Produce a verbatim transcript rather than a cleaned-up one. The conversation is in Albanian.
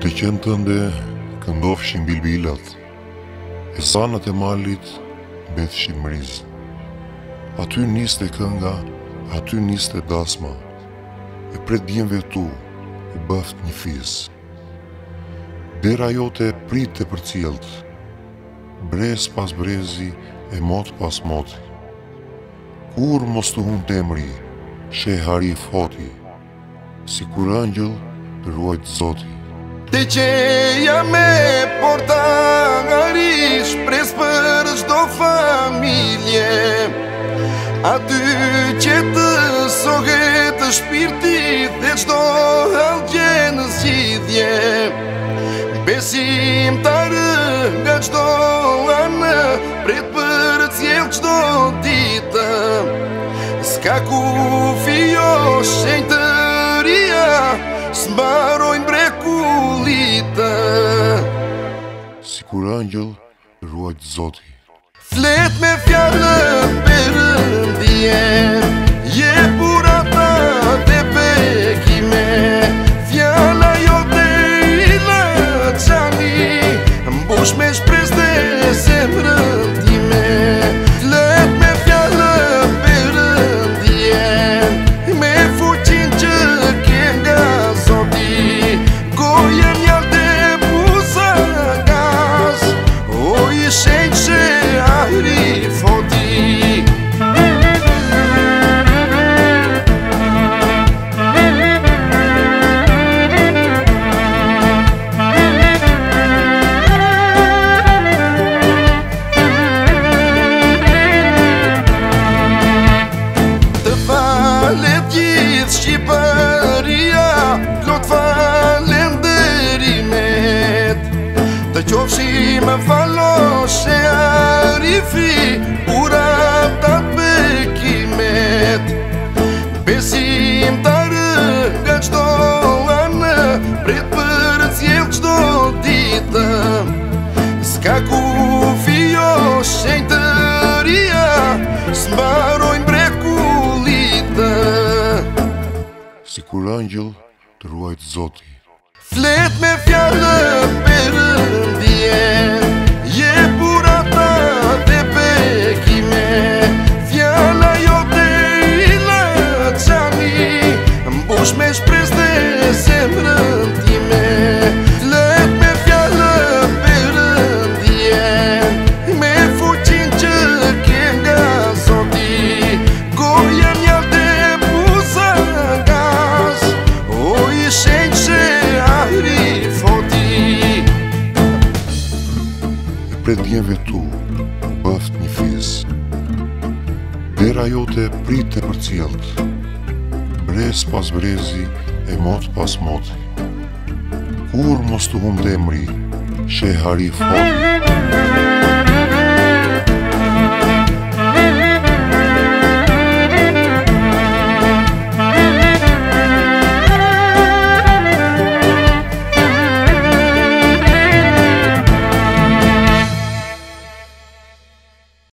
Të qenë tënde këndofshin bilbilat, e zanat e malit mbethshin mriz. Aty niste kënga, aty niste dasma, e pret bjenve tu u bëft një fiz. Dera jote pritte për cjelt, brez pas brezi e mot pas moti. Kur mos të hun temri, she hari foti, si kur angjëll të ruajt Zoti. Te qeja me porta ngarish, pres për çdo familje, aty që të sohet shpirtit dhe çdo hallgje në zgjidhje. Besimtarë nga çdo anë, pret për cjell çdo ditë. S'ka kufi jo shenjtëria, s'mbarojnë brekulitë. Si kur angjëll të ruajt Zoti. Flet me fjallën Perëndie, je burata dhe bekime. Fjalla jote i lëçani, mbush me shpresë dhe zemrën time. Flet me fjallën Perëndie, me fuqin që ke nga Zoti. Gojen jallë dhe buza gaz, o i shenjë që ahri foti. Të falet gjithë Shqipëria, plot falenderimet. Të qofshim faloshe arifi, uratat bekimet. Besimtarë nga çdo anë, pret për cjell çdo ditë. S'ka kufi jo shenjtëria, s'mbarojnë brekulitë. Si kur angjëll të ruajt Zoti. Flet me fjallën Perëndie, je burata dhe bekime. Fjalla jote i lëçani, mbush me shpresë dhe zemrën time. Flet me fjallën Perëndie, me fuqin që ke nga Zoti. Gojen jallë dhe buza gaz, o i shenjë që ahri foti. E pret bjenve tu u bëft një fiz. Dera jote pritte për cjelt, brez pas brezi e mot pas moti. Kur mos të hum demri, she hari foti.